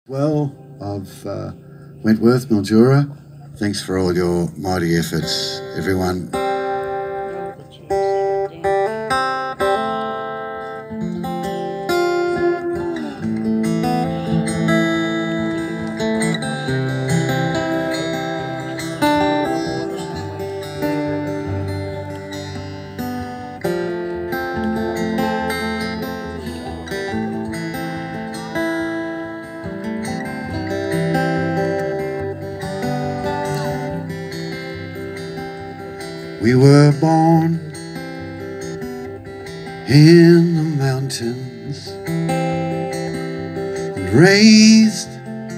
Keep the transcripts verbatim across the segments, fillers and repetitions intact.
Well, of uh, Wentworth, Mildura. Thanks for all your mighty efforts, everyone. We were born in the mountains and raised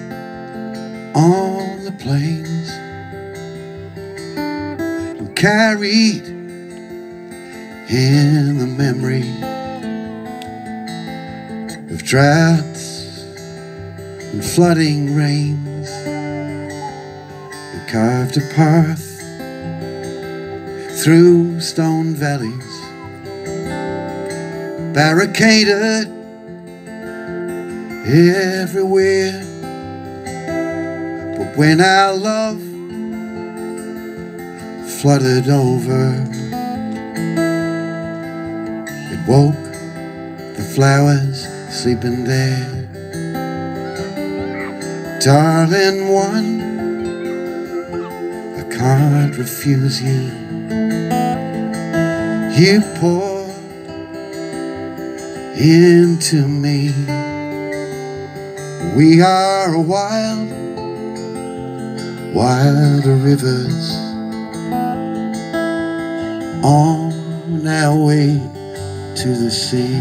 on the plains and carried in the memory of droughts and flooding rains. We carved a path through stone valleys, barricaded everywhere. But when our love flooded over, it woke the flowers sleeping there. Darling one, I can't refuse you. You pour into me. We are wild, wilder rivers on our way to the sea.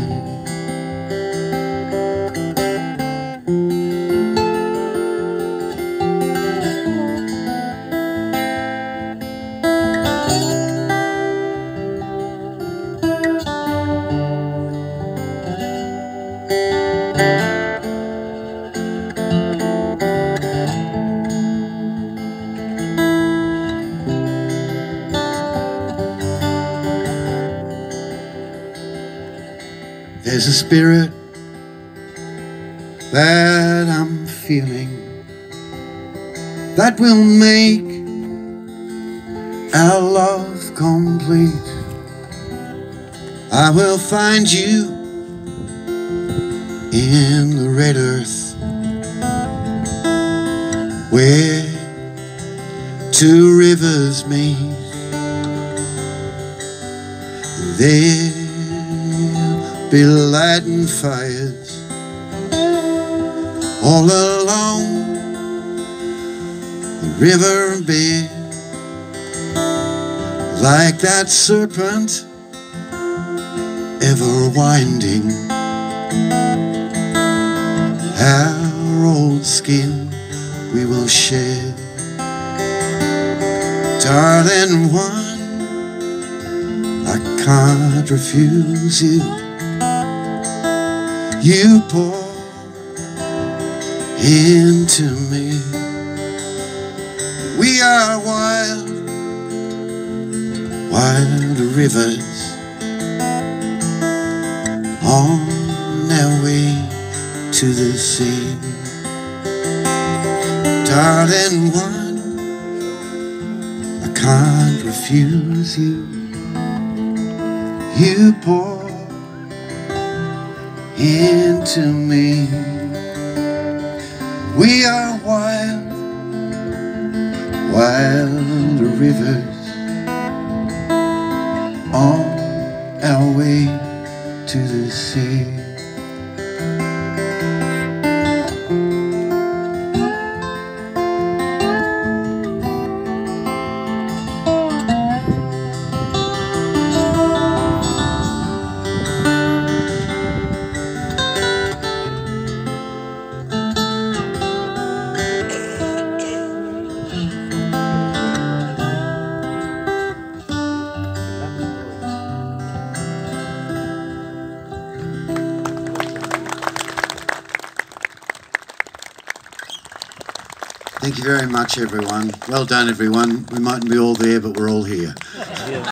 There's a spirit that I'm feeling that will make our love complete. I will find you in the red earth where two rivers meet. There be lighting fires all along the river bed, like that serpent ever winding. Our old skin we will shed, darling one, I can't refuse you. You pour into me. We are wild, wild rivers on our way to the sea. Darling one, I can't refuse you. You pour into me. We are wild, wild rivers on our way to the sea. Thank you very much, everyone. Well done, everyone. We mightn't be all there, but we're all here.